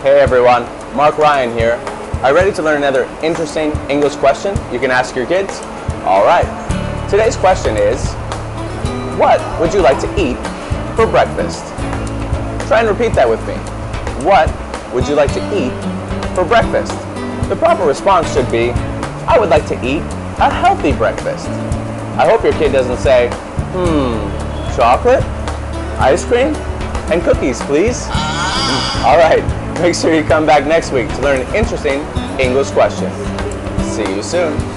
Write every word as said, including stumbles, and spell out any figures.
Hey everyone, Mark Ryan here. Are you ready to learn another interesting English question you can ask your kids? Alright, today's question is, what would you like to eat for breakfast? Try and repeat that with me. What would you like to eat for breakfast? The proper response should be, I would like to eat a healthy breakfast. I hope your kid doesn't say, hmm, chocolate, ice cream, and cookies, please. Alright, make sure you come back next week to learn an interesting English question. See you soon.